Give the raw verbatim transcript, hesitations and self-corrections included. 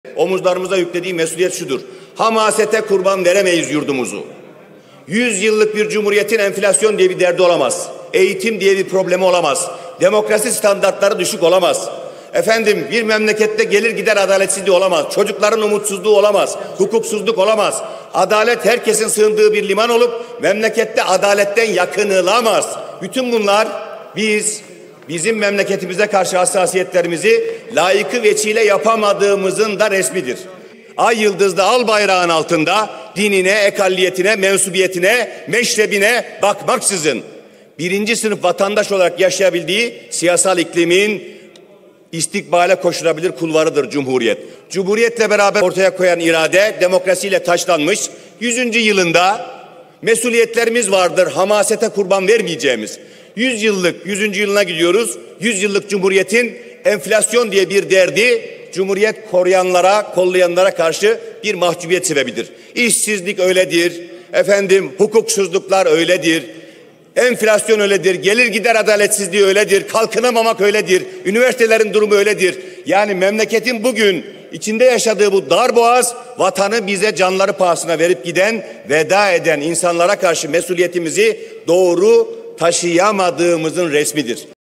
Omuzlarımıza yüklediği mesuliyet şudur: hamasete kurban veremeyiz yurdumuzu. Yüz yıllık bir cumhuriyetin enflasyon diye bir derdi olamaz. Eğitim diye bir problemi olamaz. Demokrasi standartları düşük olamaz. Efendim, bir memlekette gelir gider adaletsizliği olamaz. Çocukların umutsuzluğu olamaz. Hukuksuzluk olamaz. Adalet herkesin sığındığı bir liman olup memlekette adaletten yakınılamaz. Bütün bunlar biz bizim memleketimize karşı hassasiyetlerimizi layıkı veçile yapamadığımızın da resmidir. Ay yıldızlı al bayrağın altında dinine, ekalliyetine, mensubiyetine, meşrebine bakmaksızın birinci sınıf vatandaş olarak yaşayabildiği siyasal iklimin istikbale koşulabilir kulvarıdır Cumhuriyet. Cumhuriyetle beraber ortaya koyan irade demokrasiyle taşlanmış. Yüzüncü yılında mesuliyetlerimiz vardır, hamasete kurban vermeyeceğimiz. Yüz yıllık, yüzüncü yılına gidiyoruz. Yüz yıllık Cumhuriyet'in enflasyon diye bir derdi, Cumhuriyet koruyanlara, kollayanlara karşı bir mahcubiyet sebebidir. İşsizlik öyledir, efendim hukuksuzluklar öyledir, enflasyon öyledir, gelir gider adaletsizliği öyledir, kalkınamamak öyledir, üniversitelerin durumu öyledir. Yani memleketin bugün içinde yaşadığı bu darboğaz, vatanı bize canları pahasına verip giden, veda eden insanlara karşı mesuliyetimizi doğru taşıyamadığımızın resmidir.